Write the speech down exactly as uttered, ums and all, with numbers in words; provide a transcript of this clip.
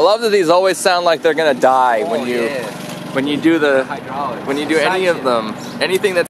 love that these always sound like they're gonna die Oh, when you yeah. when you do the Hydraulics. when you do any of them. Anything that's